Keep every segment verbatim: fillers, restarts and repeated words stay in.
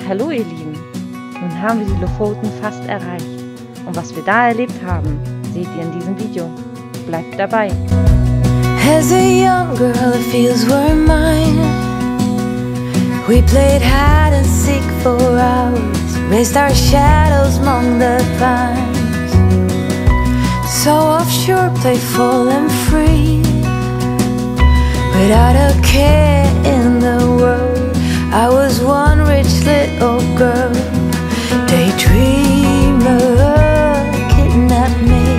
Hallo ihr Lieben, nun haben wir die Lofoten fast erreicht und was wir da erlebt haben, seht ihr in diesem Video. Bleibt dabei. As a young girl the fields were mine. We played hide and seek for hours, raised our shadows among the pines. So offshore, playful and free, without a care in the world. I was one rich little girl, daydreamer, kidnap me,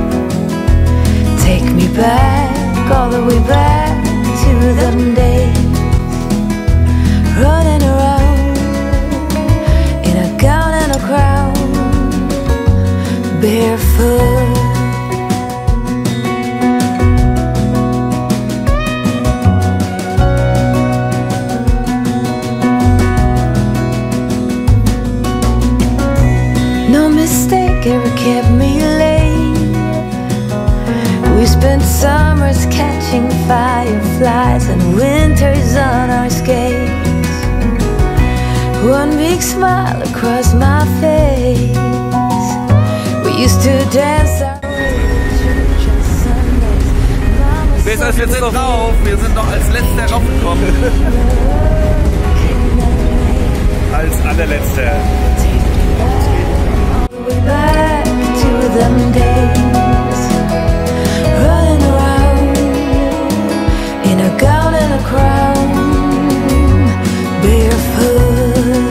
take me back, all the way back to them days, running around in a gown and a crown, barefoot. No mistake ever kept me late. We spent summers catching fireflies and winters on our skates. One big smile across my face. We used to dance our way to church on Sundays. Besser, wir sind drauf. Wir sind noch als Letzter raufgekommen. Als allerletzter. Back to them days, running around in a gown and a crown, barefoot.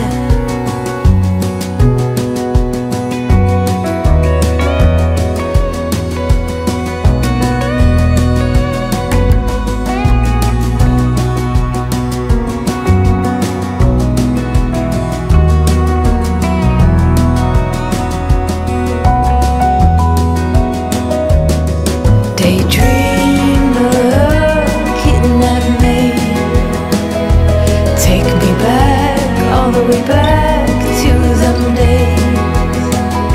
Way back to them days,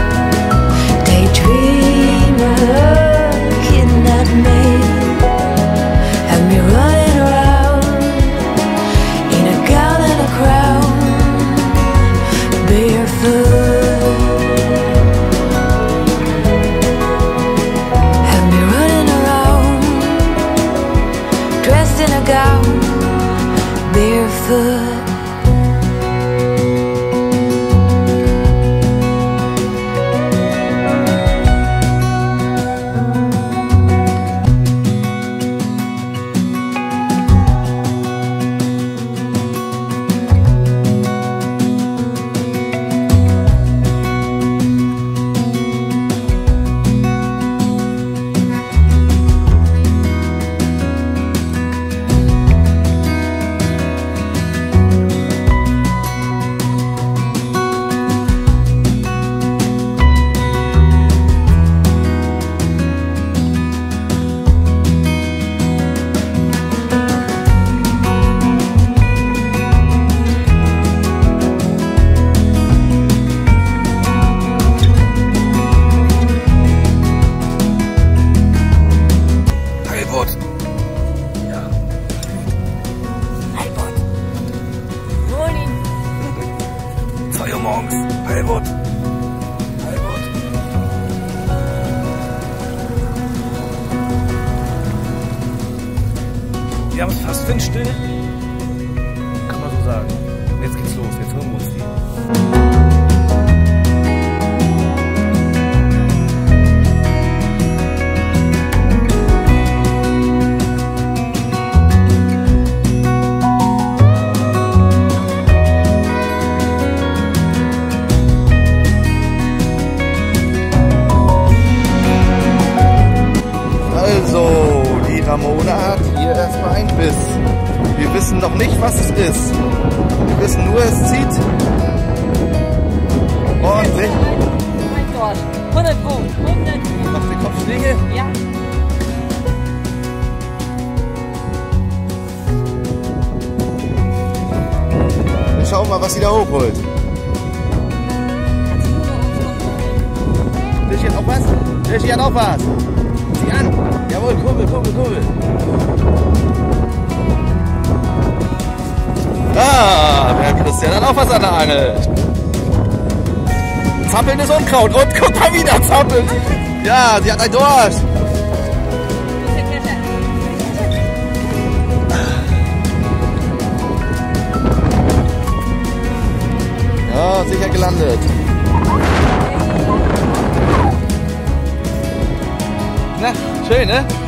daydreamer, kidnap me, have me running around in a gown and a crown, barefoot, have me running around, dressed in a gown, barefoot. zwei Uhr morgens. Heilbutt. Heilbutt. Wir haben es fast windstill. Kann man so sagen. Jetzt geht's los. Jetzt hören wir uns die. Also, die Ramona hat hier erstmal einen Biss. Wir wissen noch nicht, was es ist. Wir wissen nur, es zieht ordentlich. Mein Gott, hundert Pro, hundert Pro. Macht die Kopfschläge? Ja. Wir schauen mal, was sie da hochholt. Tischi hat auch was? Tischi hat auch was. Sieh an. Jawohl, Kurbel, Kurbel, Kurbel. Ah, der hat wieder Christian hat auch was an der Angel. Zappelndes Unkraut. Und guck mal wieder, zappelt. Ja, sie hat ein Dorsch. Ja, sicher gelandet. Na, schön, ne?